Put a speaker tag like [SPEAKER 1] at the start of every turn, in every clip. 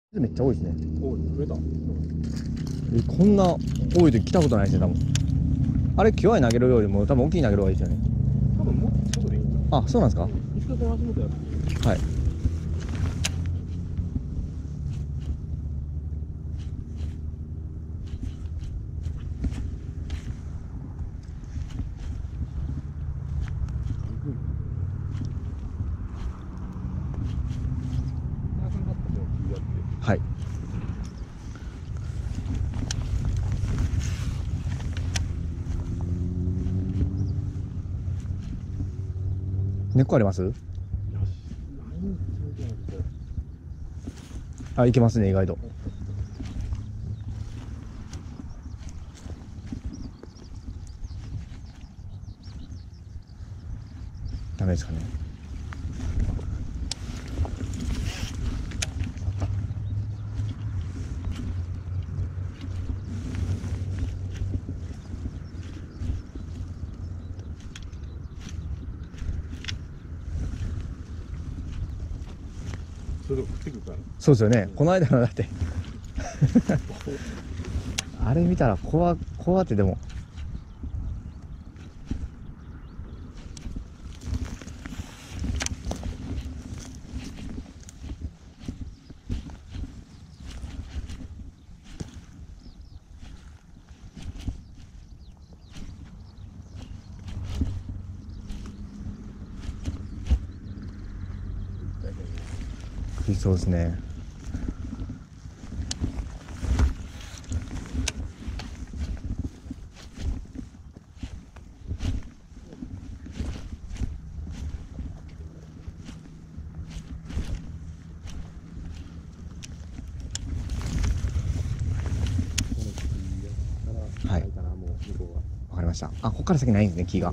[SPEAKER 1] めっちゃ多いですね。
[SPEAKER 2] おい、増えた。
[SPEAKER 1] こんな多いと来たことないですね、多分。あれ、キワイ投げるよりも多分大きい投げる方がいいですよね。
[SPEAKER 2] 多分もっと外でいいんだ。
[SPEAKER 1] あ、そうなんですか。
[SPEAKER 2] 一回この足元やって。
[SPEAKER 1] はい。
[SPEAKER 2] あかんかったもん、やって。
[SPEAKER 1] はい。根っこあります？
[SPEAKER 2] よし。何そうじゃなくて。
[SPEAKER 1] あ、いけますね、意外と。ダメですかね。
[SPEAKER 2] それでも食ってくるから。
[SPEAKER 1] そうですよね。この間のだってあれ見たら怖ってでも。食いそうですね。はい。
[SPEAKER 2] ないかな、もう向こうは。
[SPEAKER 1] わかりました。あ、ここから先ないんですね、木が。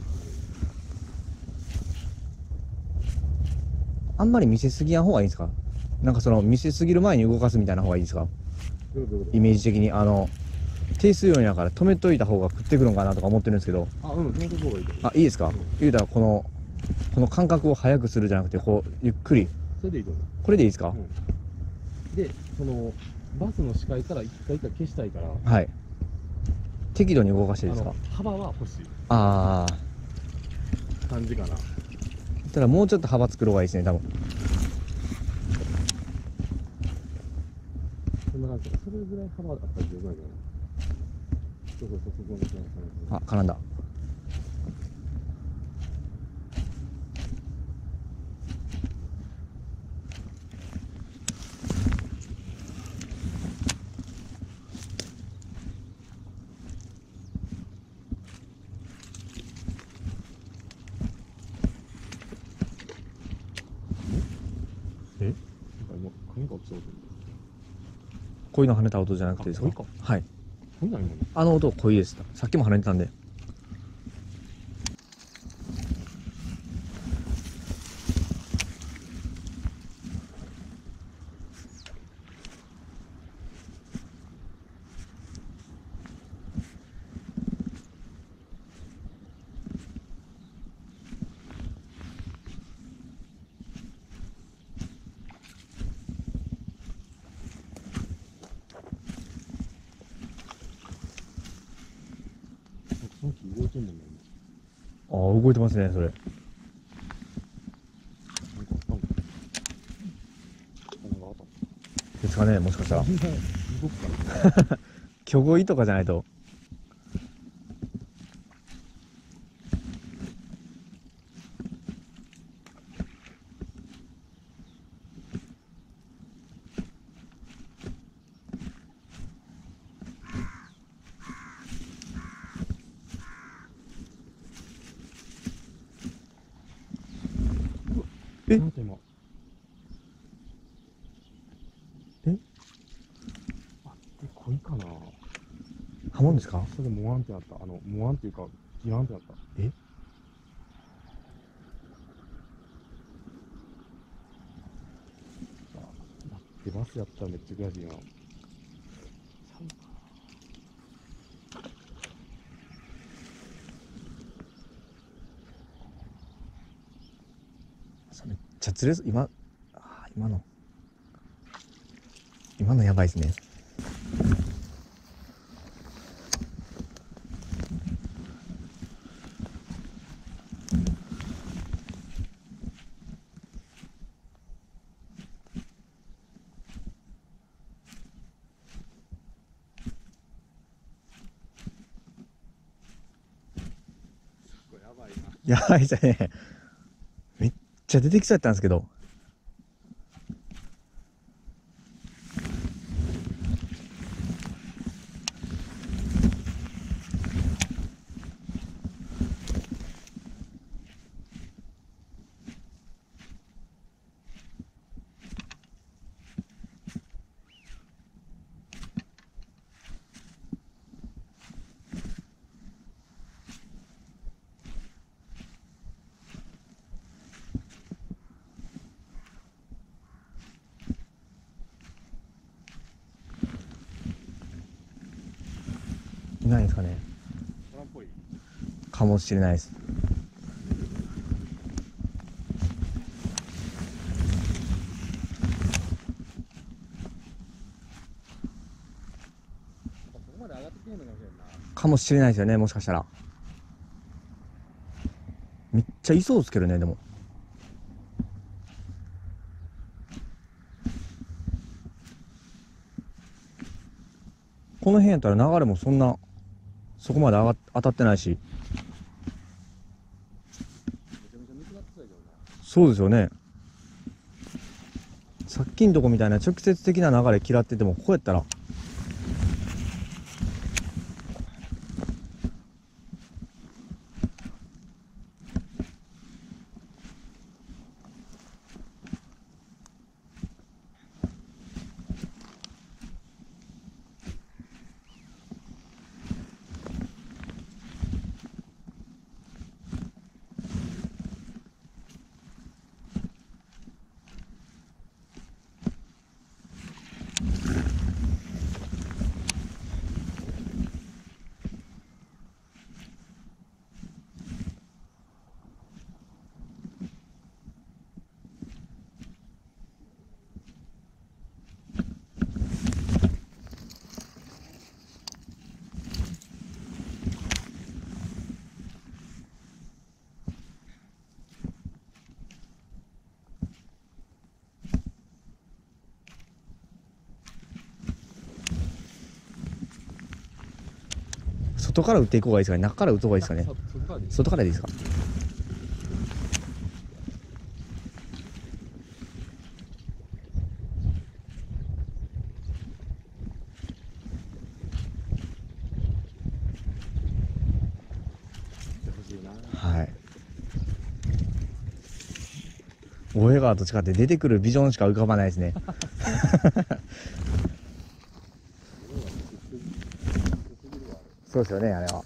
[SPEAKER 1] あんまり見せすぎやん方がいいんですか？なんかその見せすぎる前に動かすみたいな方がいいですか？
[SPEAKER 2] どういうこと？
[SPEAKER 1] イメージ的に低水温やから止めといた方が食ってくるのかなとか思ってるんですけど。
[SPEAKER 2] あ、うん、そのとこがいいと思う。
[SPEAKER 1] あ、いいですか？
[SPEAKER 2] うん、
[SPEAKER 1] 言うたらこの間隔を早くするじゃなくて、こうゆっくり。
[SPEAKER 2] それでいいと思う。
[SPEAKER 1] これでいいですか？
[SPEAKER 2] うん、で、その、バスの視界から一回一回消したいから、
[SPEAKER 1] はい。適度に動かしていいですか？
[SPEAKER 2] 幅は欲しい
[SPEAKER 1] ああ。
[SPEAKER 2] 感じかな。
[SPEAKER 1] ただもうちょっと幅作る方がいいですね、多分。
[SPEAKER 2] そんな感じ。それぐらい幅あったら十分やけどな。そうそうそう、そこのそう
[SPEAKER 1] あ、絡んだ。
[SPEAKER 2] え、なんか今、髪が落ちそうで。
[SPEAKER 1] こういうの跳ねた音じゃなくてですか？
[SPEAKER 2] あ、これか。
[SPEAKER 1] はい。
[SPEAKER 2] こんなん今の。
[SPEAKER 1] あの音濃いです。さっきも跳ねてたんで。
[SPEAKER 2] その木動いてんねんな、
[SPEAKER 1] ああ、動いてますね、それ。
[SPEAKER 2] 今。なんかあったんか。なんかあった。
[SPEAKER 1] ですかね、もしかしたら。
[SPEAKER 2] みんな動くから。
[SPEAKER 1] 巨鯉とかじゃないと。え
[SPEAKER 2] なんか今。
[SPEAKER 1] え、
[SPEAKER 2] あ、こいかな。
[SPEAKER 1] 刃物ですか？
[SPEAKER 2] それモワンってなった。モワンっていうか、ギワンってなった。
[SPEAKER 1] え、
[SPEAKER 2] だってバスやったらめっちゃ悔しいな。ちゃうか。
[SPEAKER 1] めっちゃずれす、今今のやばいですね。
[SPEAKER 2] これやばいな。
[SPEAKER 1] やばいですね。めっちゃ出てきそうやったんですけど。いないですかね。
[SPEAKER 2] トランっぽい。
[SPEAKER 1] かもしれないです。
[SPEAKER 2] ここまで上がってきてんのかもしれんな。
[SPEAKER 1] かもしれないですよね、もしかしたら。めっちゃいそうですけどね、でも。この辺やったら流れもそんな、そこまで当たってないし。
[SPEAKER 2] めちゃめちゃ水がってたけどな。
[SPEAKER 1] そうですよね。さっきんとこみたいな直接的な流れ嫌ってても、ここやったら。外から打っていこうがいいですかね、中から打つ方がいいですかね。
[SPEAKER 2] 外からでいい。
[SPEAKER 1] 外からでいいですか。
[SPEAKER 2] 欲しいな。
[SPEAKER 1] はい。大江川と違って出てくるビジョンしか浮かばないですね。そうですよね、あれは。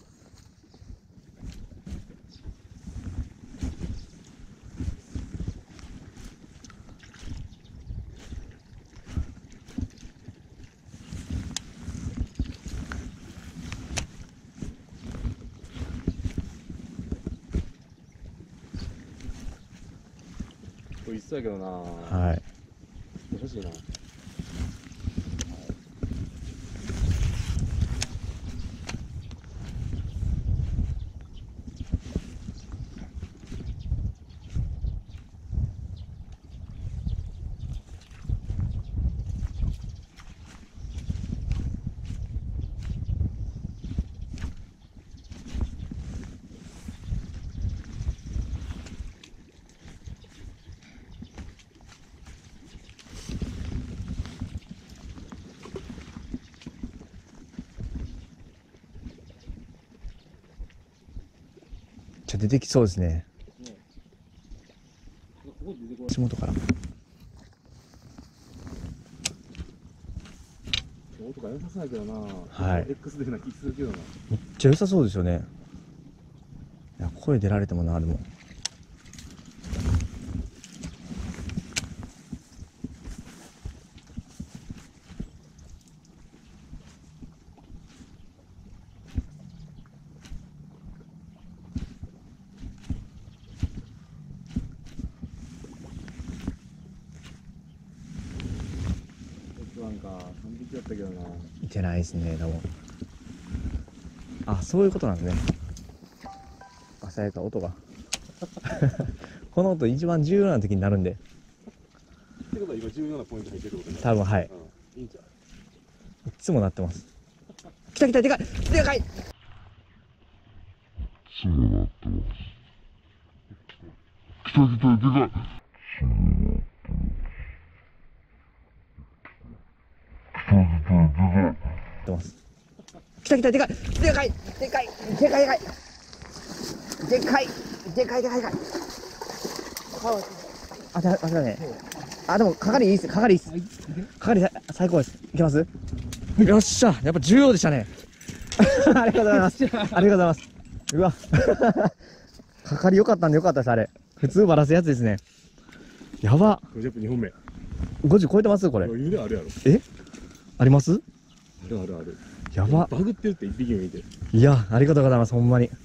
[SPEAKER 2] これ一緒やけどな。
[SPEAKER 1] はい。
[SPEAKER 2] 欲しいな。
[SPEAKER 1] じゃ出てきそうですね。
[SPEAKER 2] ね。ここで出てこない。
[SPEAKER 1] 足元から。
[SPEAKER 2] 音が良さそうやけどな。
[SPEAKER 1] はい
[SPEAKER 2] X でな気するけどな。
[SPEAKER 1] めっちゃ良さそうですよね。いや、声出られてもな、でも。
[SPEAKER 2] X1 か3匹だったけどな。
[SPEAKER 1] いてないですね、多分。あ、そういうことなんですね。朝やか音が。この音一番重要な時になるんで、
[SPEAKER 2] ってことは今重要なポイント入ってるってことね。
[SPEAKER 1] 多分はい。
[SPEAKER 2] いいんちゃう。
[SPEAKER 1] いつもなってます。来た来た、でかいでかい。出ます。来た来た、でかいでかいでかいでかいでかいでかいでかいでかいでかい。あ、だね。あ、でも係いいっす、係いいっす。係最高です。いけます？よっしゃ、やっぱ重要でしたね。ありがとうございます。ありがとうございます。うわ。係良かったんで良かったです、あれ。普通バラすやつですね。やば。
[SPEAKER 2] 50分2本目。
[SPEAKER 1] 50超えてますこれ。
[SPEAKER 2] 余裕であるやろ。
[SPEAKER 1] え、あります？
[SPEAKER 2] あるあるある。
[SPEAKER 1] やば。
[SPEAKER 2] バグってるって1匹もいて。
[SPEAKER 1] いや、ありがとうございます、ほんまに。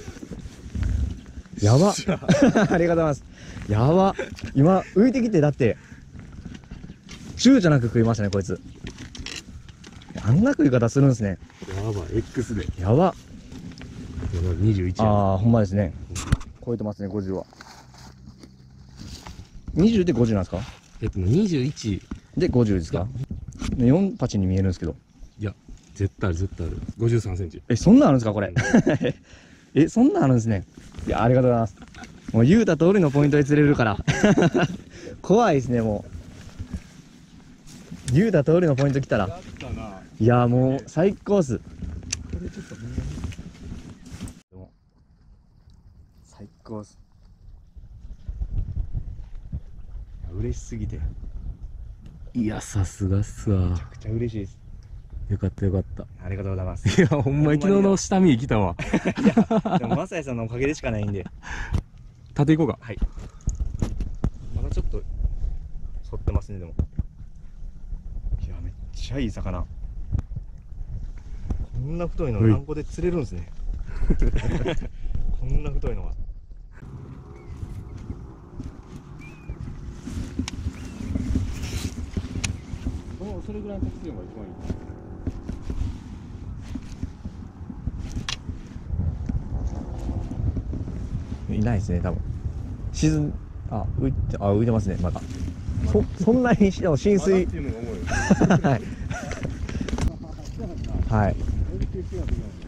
[SPEAKER 1] やば。ありがとうございます。やば。今、浮いてきて、だって、中じゃなく食いましたね、こいつ。あんな食い方するんですね。
[SPEAKER 2] やばい、X で。
[SPEAKER 1] やば。
[SPEAKER 2] 21や。
[SPEAKER 1] ああ、ほんまですね。超えてますね、50は。20で50なんですか？
[SPEAKER 2] 21。
[SPEAKER 1] で50ですか？4パチに見えるんですけど。
[SPEAKER 2] いや、絶対ある、絶対ある。53センチ。
[SPEAKER 1] え、そんなんあるんですかこれ。え、そんなんあるんですね。いや、ありがとうございます。もう言うた通りのポイントで釣れるから。怖いですね、もう。言うた通りのポイント来たら。
[SPEAKER 2] ったな。
[SPEAKER 1] いや、もう最高っす。
[SPEAKER 2] これちょっとほんまに。
[SPEAKER 1] でも最高っす。嬉しすぎて。め
[SPEAKER 2] いや、さすがっすわ。
[SPEAKER 1] ちゃくちゃ嬉しいです。
[SPEAKER 2] よかったよかった。
[SPEAKER 1] ありがとうございます。
[SPEAKER 2] いや、ほんまに昨日の下見生きたわ。
[SPEAKER 1] でも、まさやさんのおかげでしかないんで。
[SPEAKER 2] 立て行こうか。
[SPEAKER 1] はい。まだちょっと、反ってますね、でも。いや、めっちゃいい魚。こんな太いの何個で釣れるんですね。こんな太いのが。
[SPEAKER 2] それぐらいの特性が一番いい。
[SPEAKER 1] いないですね、多分。沈ん、浮いてますね、まだ。そんなにでも浸
[SPEAKER 2] まだっ
[SPEAKER 1] 水。
[SPEAKER 2] ていうのが思うよ。
[SPEAKER 1] はい。はい。
[SPEAKER 2] 俺的にはできない。